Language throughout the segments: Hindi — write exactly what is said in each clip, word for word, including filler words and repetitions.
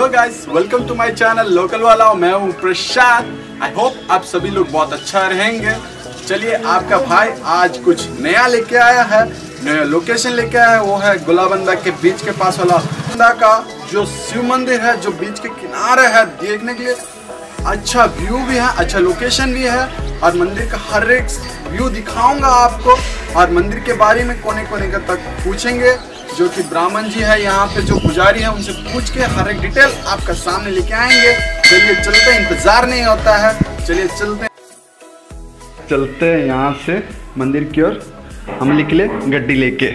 Hello guys, welcome to my channel local वाला। मैं हूँ प्रशांत। आई होप आप सभी लोग बहुत अच्छा रहेंगे। चलिए, आपका भाई आज कुछ नया लेके आया है, नया लोकेशन लेके आया है। वो है गोलाबंदा के बीच के पास वाला बंदा का जो शिव मंदिर है, जो बीच के किनारे है। देखने के लिए अच्छा व्यू भी है, अच्छा लोकेशन भी है, और मंदिर का हर एक व्यू दिखाऊंगा आपको। और मंदिर के बारे में कोने कोने का तक पूछेंगे, जो कि ब्राह्मण जी है यहाँ पे, जो पुजारी है, उनसे पूछ के हर एक डिटेल आपका सामने लेके आएंगे। चलिए चलते हैं, इंतजार नहीं होता है। चलिए चलते चलते हैं यहाँ से मंदिर की ओर। हम निकले गड्डी लेके।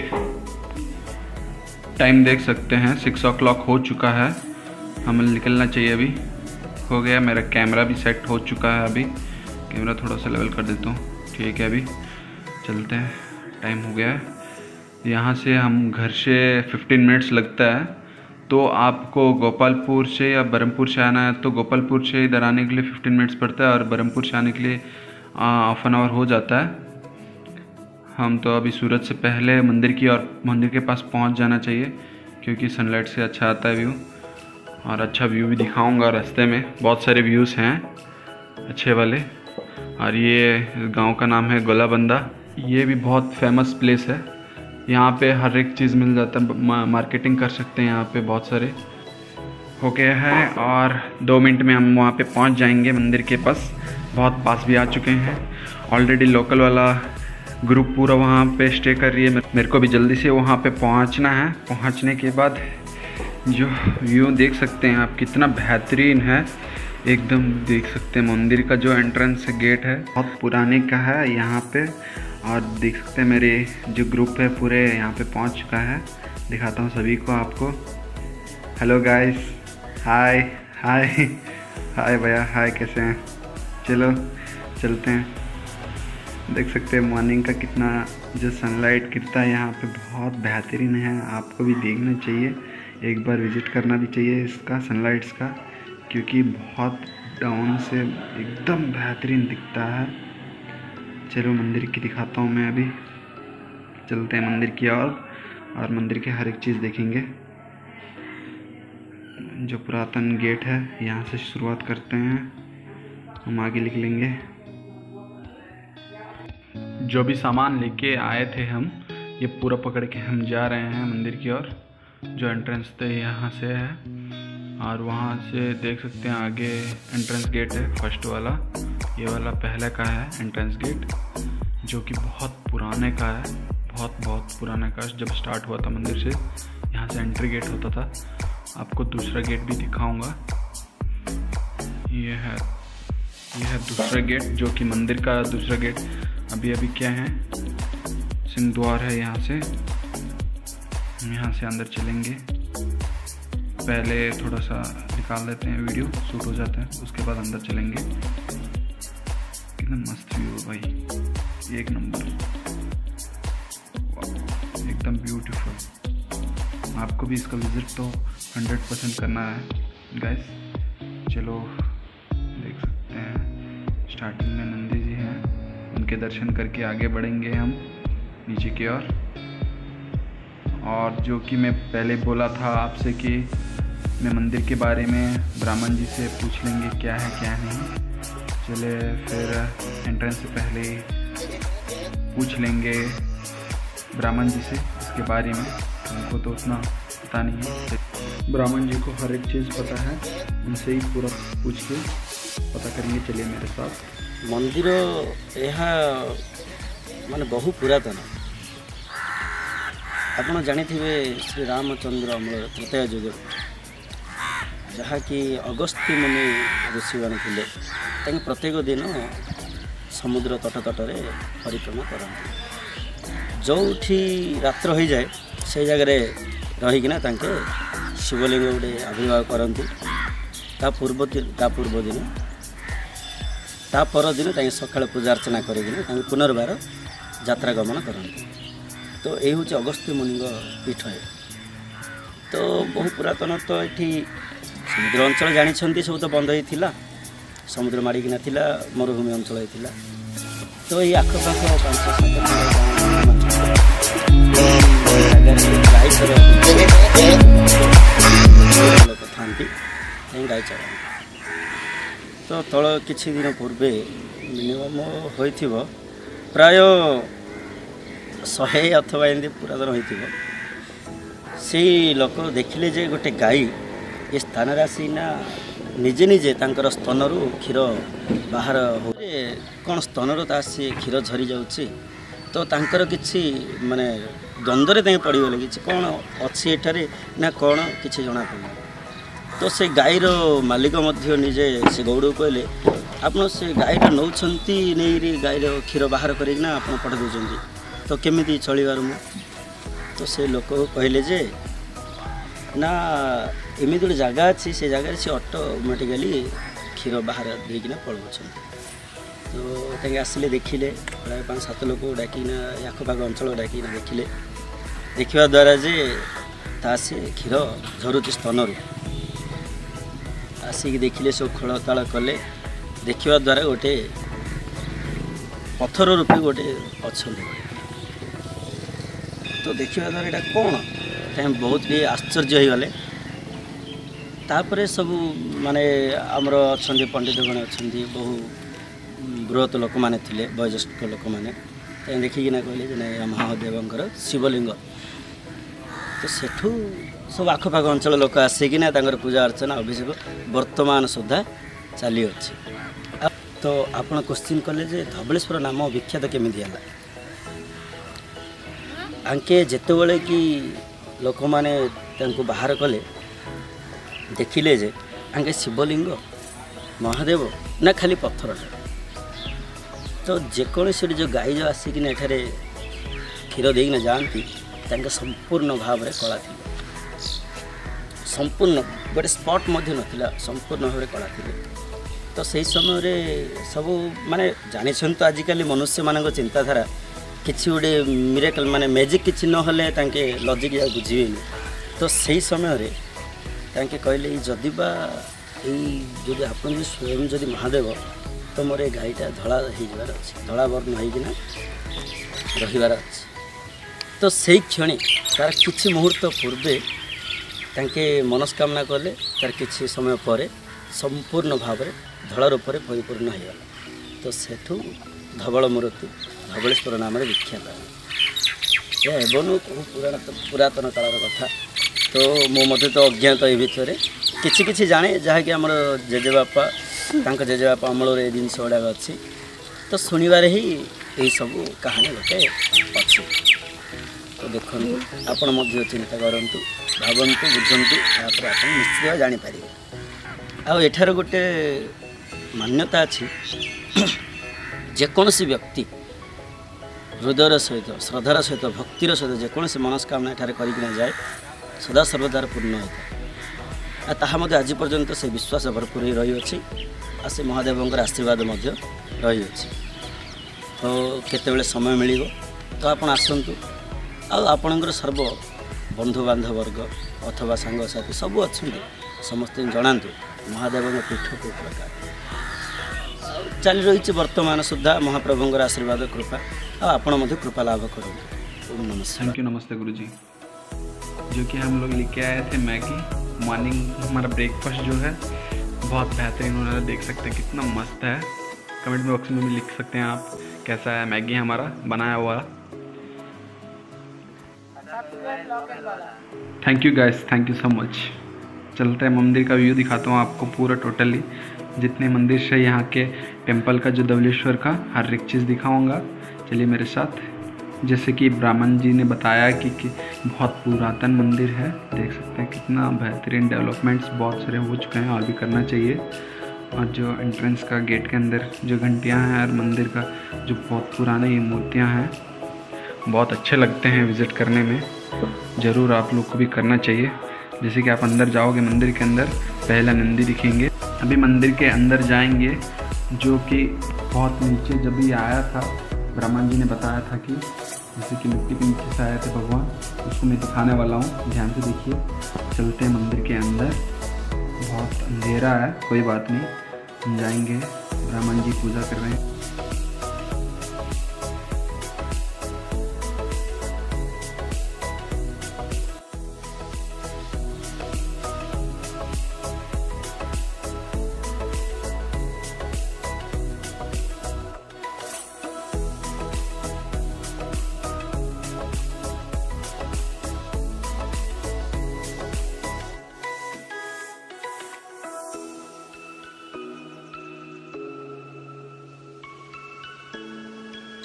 टाइम देख सकते हैं, सिक्स ओ क्लॉक हो चुका है। हमें निकलना चाहिए। अभी हो गया। मेरा कैमरा भी सेट हो चुका है। अभी कैमरा थोड़ा सा लेवल कर देता हूँ। ठीक है, अभी चलते हैं। टाइम हो गया है। यहाँ से हम घर से फिफ्टीन मिनट्स लगता है। तो आपको गोपालपुर से या बरहमपुर से आना है तो गोपालपुर से इधर आने के लिए फिफ्टीन मिनट्स पड़ता है, और बरहमपुर से आने के लिए हाफ एन आवर हो जाता है। हम तो अभी सूरज से पहले मंदिर की और मंदिर के पास पहुँच जाना चाहिए, क्योंकि सनलाइट से अच्छा आता है व्यू। और अच्छा व्यू भी दिखाऊंगा रास्ते में। बहुत सारे व्यूज़ हैं अच्छे वाले। और ये गांव का नाम है गोलाबंदा। ये भी बहुत फेमस प्लेस है। यहाँ पे हर एक चीज़ मिल जाता है, मार्केटिंग कर सकते हैं यहाँ पे। बहुत सारे हो गया है, और दो मिनट में हम वहाँ पे पहुँच जाएंगे मंदिर के पास। बहुत पास भी आ चुके हैं ऑलरेडी। लोकल वाला ग्रुप पूरा वहाँ पे स्टे कर रही है। मेरे को भी जल्दी से वहाँ पे पहुँचना है। पहुँचने के बाद जो व्यू देख सकते हैं आप, कितना बेहतरीन है एकदम। देख सकते हैं मंदिर का जो एंट्रेंस गेट है, बहुत पुराने का है यहाँ पे। और देख सकते हैं मेरे जो ग्रुप है पूरे यहाँ पे पहुँच चुका है। दिखाता हूँ सभी को आपको। हेलो गाइस, हाय हाय हाय भैया, हाय, कैसे हैं? चलो चलते हैं। देख सकते हैं मॉर्निंग का कितना जो सनलाइट गिरता है यहाँ पे, बहुत बेहतरीन है। आपको भी देखना चाहिए, एक बार विज़िट करना भी चाहिए इसका, सनलाइट्स का, क्योंकि बहुत डाउन से एकदम बेहतरीन दिखता है। चलो मंदिर की दिखाता हूँ मैं। अभी चलते हैं मंदिर की ओर, और, और मंदिर के हर एक चीज़ देखेंगे। जो पुरातन गेट है, यहाँ से शुरुआत करते हैं, हम आगे निकलेंगे। जो भी सामान लेके आए थे हम, ये पूरा पकड़ के हम जा रहे हैं मंदिर की ओर। जो एंट्रेंस थे यहाँ से है, और वहाँ से देख सकते हैं आगे एंट्रेंस गेट है, फर्स्ट वाला। ये वाला पहले का है एंट्रेंस गेट, जो कि बहुत पुराने का है, बहुत बहुत पुराने का। जब स्टार्ट हुआ था मंदिर से, यहाँ से एंट्री गेट होता था। आपको दूसरा गेट भी दिखाऊंगा। ये है ये है दूसरा गेट, जो कि मंदिर का दूसरा गेट। अभी अभी क्या है, सिंह द्वार है। यहाँ से हम यहाँ से अंदर चलेंगे। पहले थोड़ा सा निकाल लेते हैं, वीडियो शूट हो जाता है, उसके बाद अंदर चलेंगे। कितना मस्त व्यू है भाई, एक नंबर, एकदम ब्यूटीफुल। आपको भी इसका विजिट तो हंड्रेड परसेंट करना है गाइस। चलो देख सकते हैं, स्टार्टिंग में नंदी जी हैं, उनके दर्शन करके आगे बढ़ेंगे हम नीचे की ओर। और, और जो कि मैं पहले बोला था आपसे कि मैं मंदिर के बारे में ब्राह्मण जी से पूछ लेंगे क्या है क्या नहीं। चले फिर एंट्रेंस से पहले पूछ लेंगे ब्राह्मण जी से इसके बारे में। उनको तो उतना पता नहीं है, ब्राह्मण जी को हर एक चीज़ पता है, उनसे ही पूरा पूछ के पता करेंगे। चलिए मेरे साथ। मंदिर यह माने बहु पुरातन। आप जानिथिबे श्री रामचंद्र अमर तृतीय युग, जहाँकि अगस्त्य मुनि ऋषि मैंने थे, प्रत्येक दिन समुद्र तट तटरे परिक्रमा करते। जो रात्र हो जाए से जगह रहीकिना शिवलिंग गोटे आविर्भाव करती। ता पूर्व ता पूर्व दिन ता पर दिन सकाल पूजा अर्चना कर पुनर्बार यात्रा गमन करती। तो यही हूँ अगस्त्य मुनि पीठ है। तो बहु पुरातन। तो ये समुद्र अंचल जानी सब तो बंद होता, समुद्र माड़िकिना थिला, मरुभूमि अंचल होता। तो ये आखपाख पांच सात लोक था। गाई चराती। तो तल किछि दिन पूर्वे मिनिमम होइथिबो प्राय शहे अथवा एमती पुरातन होइथिबो से लोक देखिले जे गोटे गाई ए स्थान आसीना निजे निजे तांकर स्तनरू क्षीर बाहर हो कौन स्तनरू ता से क्षीर झरी जाउछि। तो तांकर किछि माने द्वंद्वरे ताई पड़गले कि कौन अच्छी एठारे ना कौन किछि जଣା पड़े। तो से गाईर मालिक मध्य निजे से गौड़ कहले आप से गाईटा नौ नहीं गाईर क्षीर बाहर करना आप पठ दौरान तो केमी चलबार मु। तो से लोक कहले जे ना एमती गोटे जगह अच्छी से जगह से ऑटोमेटिकली क्षीर बाहर देकिना पलाउछ। तो ताके आसिले देखिले प्राय पाँच सात लोक डाकिना आखपाख अंचल डाकिना देखिले देखा द्वारा जे ता से क्षीर झरुची स्तनरू आसिक देखिले सब खोलताल कले देखा द्वारा गोटे पत्थर रूपे गोटे अच्छा। तो देखा द्वारा यहाँ कौन बहुत भी आश्चर्य हो गले। तापर सब माने आमर अच्छा पंडितगण अच्छा बहु बृहत लोक मैंने थे वयोज्येष्ठ लोक मैंने देखिकिना कहले जे नहीं महादेवंकर शिवलिंग। तो सेठू सब आखपाख अंचल लोक आसिकिना पूजा अर्चना अभिषेक वर्तमान सुधा चली अच्छी। तो आपण क्वेश्चन कले जे धवलेश्वर नाम विख्यात केमी है आंके जितेबले कि लोक मैंने बाहर कले देखिले जे आंके शिवलिंग महादेव ना खाली पत्थर। तो जेकोसी जो गाई जो आसिकिना एठारे क्षीर देना जाती संपूर्ण भाव में कला थी संपूर्ण गोटे स्पॉट मध्य नथिला संपूर्ण भाव में कला थी। तो सही समय सब माने जानी तो आजिकल मनुष्य मान चिंताधारा किसी गोटे मिरेकल माने मैजिक किसी ना लॉजिक या बुझेनि। तो सही समय तांके कहले जदि बा जो आप स्वयं जदि महादेव तो मोर गाईटा धला हो अच्छे धला वर्ण होना रहीबार अच्छे। तो से क्षण तार किसी मुहूर्त पूर्वे तांके मनस्कामना कले तार किसी समय पर संपूर्ण भाव में धला रूप में परिपूर्ण होगा। तो सेठू धवल मूर्ति धवलेश्वर नाम विख्यात एवं पुराण पुरातन कालर कथा। तो मो मध्य तो अज्ञात ये भितर किसी किसी जाने जहाँकि आम जेजेबापा तांका जेजेबापा अमल ये जिन गुड़ाक अच्छी। तो शुणवार ही यही सब कहानी गोटे अच्छी। तो देखो आपण मध्य चिंता करंतु भावंतु बुझंतु तापर आप निश्चित जानीपर। आठार गोटे मान्यता अच्छी जेकोसी व्यक्ति हृदय सहित श्रद्धार सहित भक्तिर सहित जेकोसी मनस्कामना एठार करना जाए सदा सर्वदार पूर्ण होता है। ताहा मध्य आज पर्यंत से विश्वास भरपूर ही रही अच्छी आ से महादेवंकर आशीर्वाद मध्य रही अच्छी। तो केतेबेले समय मिल तो आप आसतु आपणकर सर्व बंधु बांधव वर्ग अथवा सांगसाथी सब अच्छा समस्त जनातु महादेव पीठ को प्रकार चली रही वर्तमान सुधा महाप्रभुंर आशीर्वाद कृपा आपण कृपा लाभ करूँ। नमस्ते। Thank you. नमस्ते गुरुजी। जो कि हम लोग लेके आए थे मैगी मॉर्निंग हमारा ब्रेकफास्ट जो है बहुत बेहतरीन उन्होंने देख सकते हैं कितना मस्त है। कमेंट बॉक्स में भी लिख सकते हैं आप कैसा है मैगी हमारा बनाया हुआ। Thank you guys, thank you so much. चलते हैं मंदिर का व्यू दिखाता हूँ आपको पूरा टोटली जितने मंदिर से यहाँ के टेंपल का जो धवलेश्वर का हर एक चीज़ दिखाऊंगा। चलिए मेरे साथ। जैसे कि ब्राह्मण जी ने बताया कि, कि बहुत पुरातन मंदिर है, देख सकते हैं कितना बेहतरीन डेवलपमेंट्स बहुत सारे हो चुके हैं और भी करना चाहिए। और जो एंट्रेंस का गेट के अंदर जो घंटियाँ हैं और मंदिर का जो बहुत पुराने ये मूर्तियाँ हैं बहुत अच्छे लगते हैं विज़िट करने में। ज़रूर आप लोग को भी करना चाहिए। जैसे कि आप अंदर जाओगे मंदिर के अंदर पहला नंदी दिखेंगे। अभी मंदिर के अंदर जाएंगे जो कि बहुत नीचे जब भी आया था ब्राह्मण जी ने बताया था कि जैसे कि मिट्टी के नीचे से आए थे भगवान, उसको मैं दिखाने वाला हूँ। ध्यान से देखिए। चलते हैं मंदिर के अंदर। बहुत अंधेरा है, कोई बात नहीं, हम जाएंगे। ब्राह्मण जी पूजा कर रहे हैं।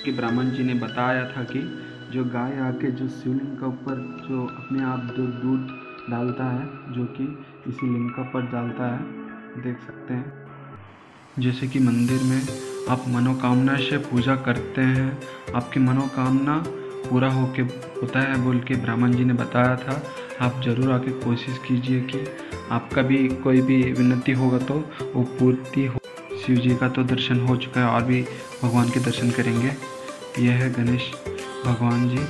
कि ब्राह्मण जी ने बताया था कि जो गाय आके जो शिवलिंग का ऊपर जो अपने आप जो दूध डालता है, जो कि इसी लिंग का ऊपर डालता है, देख सकते हैं। जैसे कि मंदिर में आप मनोकामना से पूजा करते हैं, आपकी मनोकामना पूरा होके होता है बोल के ब्राह्मण जी ने बताया था। आप ज़रूर आके कोशिश कीजिए कि आपका भी कोई भी विनती होगा तो वो पूर्ति हो। शिव जी का तो दर्शन हो चुका है और भी भगवान के दर्शन करेंगे। यह है गणेश भगवान जी।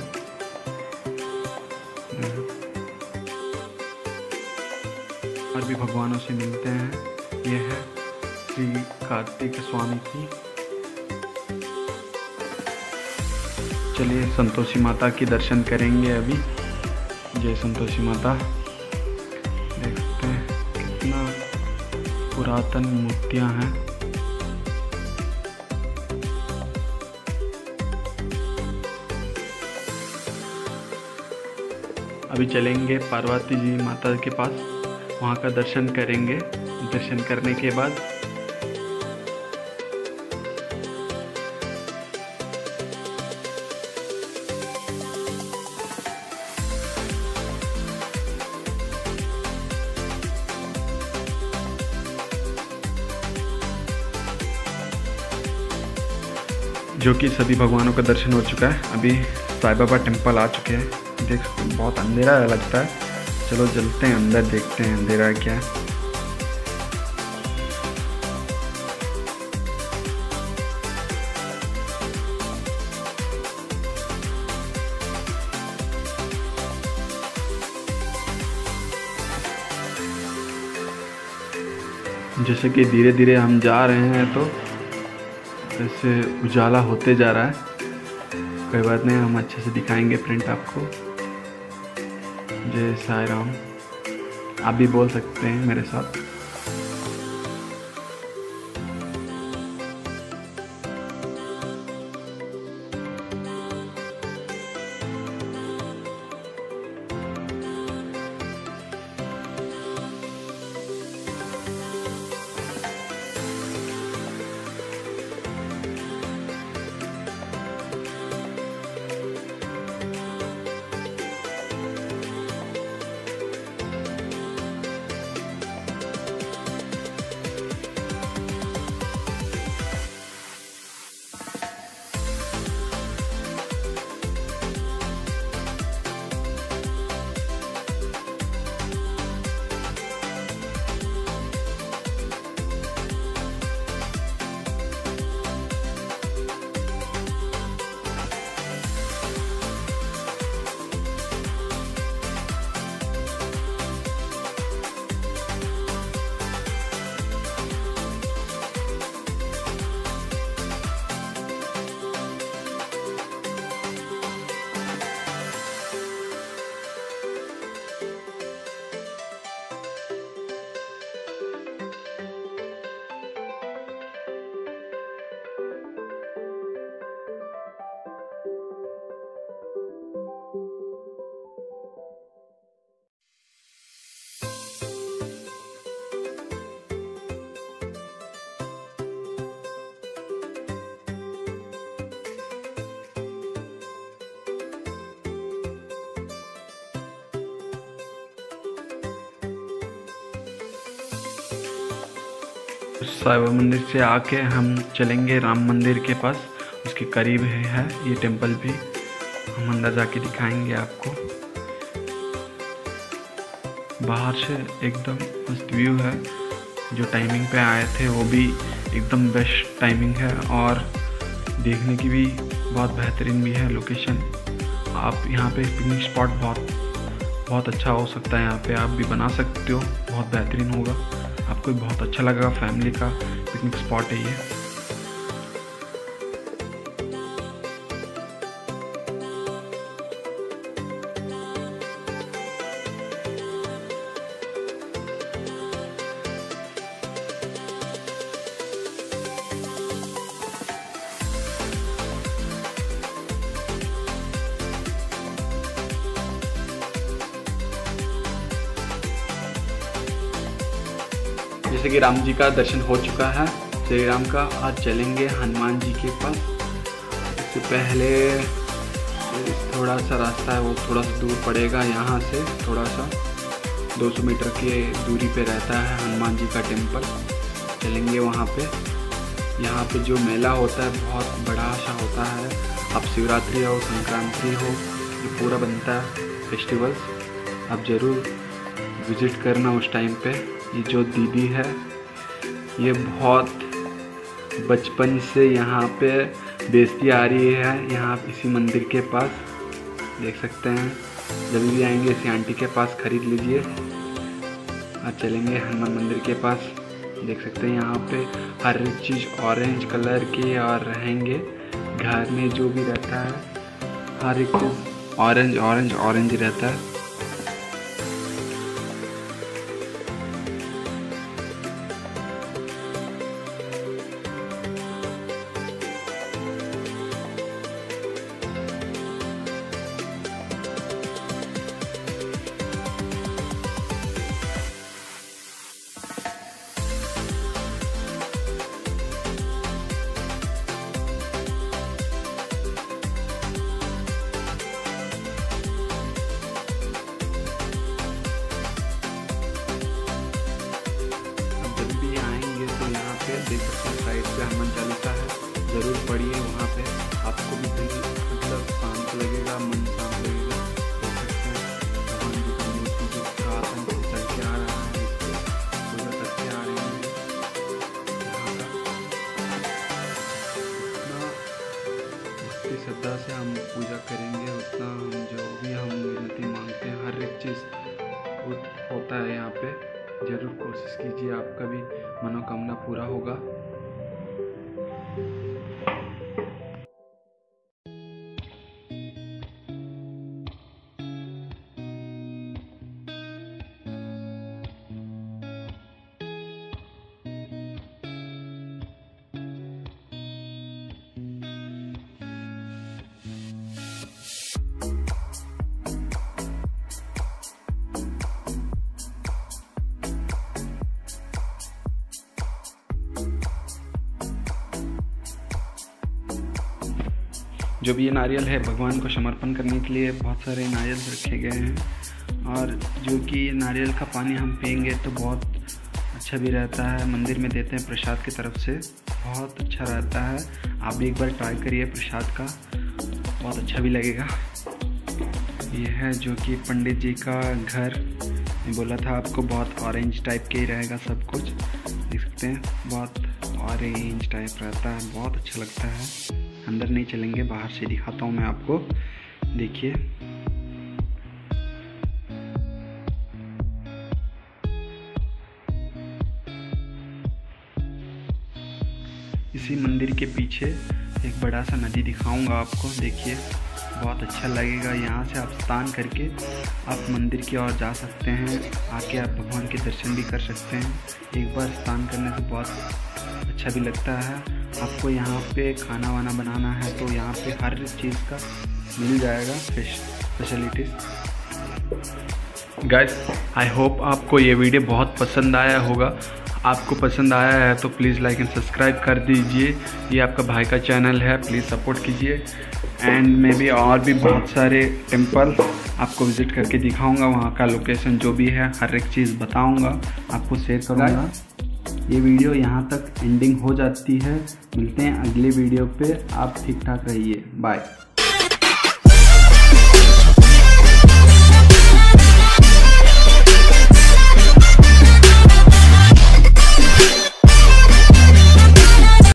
और भी भगवानों से मिलते हैं। यह है श्री कार्तिक स्वामी की। चलिए संतोषी माता की दर्शन करेंगे अभी। जय संतोषी माता। देखते हैं कितना पुरातन मूर्तियां हैं। अभी चलेंगे पार्वती जी माता के पास, वहाँ का दर्शन करेंगे। दर्शन करने के बाद जो कि सभी भगवानों का दर्शन हो चुका है। अभी साईं बाबा टेम्पल आ चुके हैं। देख बहुत अंधेरा लगता है। चलो चलते हैं अंदर, देखते हैं अंधेरा क्या है। जैसे कि धीरे धीरे हम जा रहे हैं तो ऐसे उजाला होते जा रहा है। कोई बात नहीं, हम अच्छे से दिखाएंगे प्रिंट आपको। जय साईं राम। आप भी बोल सकते हैं मेरे साथ। साईं बाबा मंदिर से आके हम चलेंगे राम मंदिर के पास। उसके करीब है, है ये टेम्पल भी। हम अंदर जाके दिखाएंगे आपको। बाहर से एकदम मस्त व्यू है। जो टाइमिंग पे आए थे वो भी एकदम बेस्ट टाइमिंग है और देखने की भी बहुत बेहतरीन भी है लोकेशन। आप यहाँ पे पिकनिक स्पॉट बहुत बहुत अच्छा हो सकता है। यहाँ पे आप भी बना सकते हो, बहुत बेहतरीन होगा। आपको भी बहुत अच्छा लगेगा। फैमिली का पिकनिक स्पॉट है ये। जैसे कि राम जी का दर्शन हो चुका है, श्री राम का। आज चलेंगे हनुमान जी के पास। इससे पहले थोड़ा सा रास्ता है, वो थोड़ा सा दूर पड़ेगा। यहाँ से थोड़ा सा दो सौ मीटर की दूरी पे रहता है हनुमान जी का टेम्पल, चलेंगे वहाँ पे। यहाँ पे जो मेला होता है बहुत बड़ा सा होता है। अब शिवरात्रि हो, संक्रांति हो, ये पूरा बनता है फेस्टिवल्स। आप ज़रूर विज़िट करना उस टाइम पे। ये जो दीदी है ये बहुत बचपन से यहाँ पे बेचती आ रही है, यहाँ इसी मंदिर के पास, देख सकते हैं। जब भी आएंगे इसी आंटी के पास खरीद लीजिए। और चलेंगे हनुमान मंदिर के पास, देख सकते हैं यहाँ पे हर एक चीज़ ऑरेंज कलर की और रहेंगे। घर में जो भी रहता है हर एक चीज़ ऑरेंज ऑरेंज ऑरेंज रहता है। देख सकते हैं साइड पे हनुमान चालीसा है, ज़रूर पढ़िए। वहाँ पे आपको भी दिल मतलब शांत लगेगा, मन शांत लगेगा। देख सकते हैं भगवान जी का मूर्ति जो पुरातन से चल के आ रहा है, इसको पूजा करके आ रहे हैं। यहाँ का उतना भक्ति श्रद्धा से हम पूजा करेंगे, उतना हम जो भी हम विनती मांगते हैं हर एक चीज़ होता है यहाँ पे। ज़रूर कोशिश कीजिए, आपका भी मनोकामना पूरा होगा। जो भी ये नारियल है भगवान को समर्पण करने के लिए बहुत सारे नारियल रखे गए हैं। और जो कि नारियल का पानी हम पिएंगे तो बहुत अच्छा भी रहता है। मंदिर में देते हैं प्रसाद की तरफ से, बहुत अच्छा रहता है। आप भी एक बार ट्राई करिए प्रसाद का, बहुत अच्छा भी लगेगा। ये है जो कि पंडित जी का घर, मैं बोला था आपको बहुत ऑरेंज टाइप के ही रहेगा सब कुछ। देख सकते हैं बहुत ऑरेंज टाइप रहता है, बहुत अच्छा लगता है। अंदर नहीं चलेंगे, बाहर से दिखाता हूँ मैं आपको, देखिए। इसी मंदिर के पीछे एक बड़ा सा नदी दिखाऊंगा आपको, देखिए बहुत अच्छा लगेगा। यहाँ से आप स्नान करके आप मंदिर की ओर जा सकते हैं, आके आप भगवान के दर्शन भी कर सकते हैं। एक बार स्नान करने से बहुत अच्छा भी लगता है। आपको यहाँ पे खाना वाना बनाना है तो यहाँ पे हर चीज़ का मिल जाएगा फैसिलिटीज़। गाइस, आई होप आपको ये वीडियो बहुत पसंद आया होगा। आपको पसंद आया है तो प्लीज़ लाइक एंड सब्सक्राइब कर दीजिए। ये आपका भाई का चैनल है, प्लीज़ सपोर्ट कीजिए। एंड मैं भी और भी बहुत सारे टेम्पल आपको विज़िट करके दिखाऊंगा, वहाँ का लोकेशन जो भी है हर एक चीज़ बताऊंगा, आपको शेयर करूँगा। ये वीडियो यहाँ तक एंडिंग हो जाती है। मिलते हैं अगले वीडियो पे, आप ठीक ठाक रहिए, बाय।